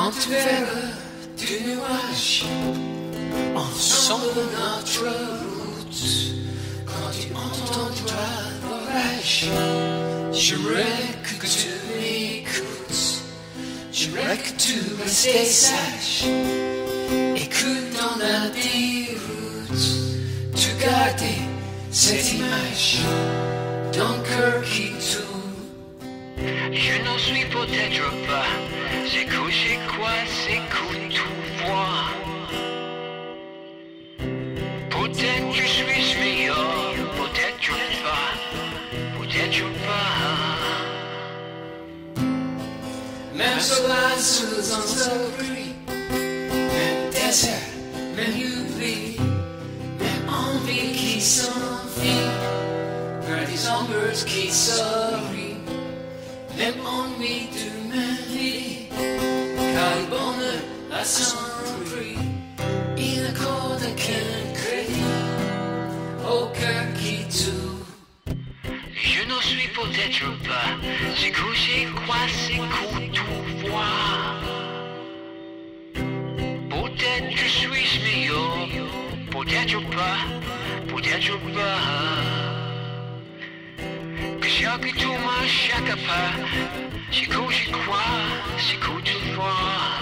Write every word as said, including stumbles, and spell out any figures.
Quand tu verras du nuage ensemble notre route, quand tu entendras l'orage, j'aimerais que tu m'écoutes, j'aimerais que tu restes sage, et que dans la déroute, tu gardes cette image d'un cœur qui tourne. Je n'en suis peut-être pas, c'est que j'ai quoi, c'est que tout voir. Peut-être je suis meilleur, peut-être pas, peut-être pas. Même sauvage dans un cri, même désert, même oubli, même envie qui s'enfuit, vers des ombres qui s'ouvrent. Même ennui de ma vie, car le bonheur a son prix. Il n'accorde qu'un crédit au cœur qui tourne. Je n'en suis peut-être pas, c'est que j'ai quoi, c'est que tout voir. Peut-être je suis meilleur, peut-être pas, peut-être pas. Chaque tour, chaque pas, c'est que j'y crois, c'est que tu vois.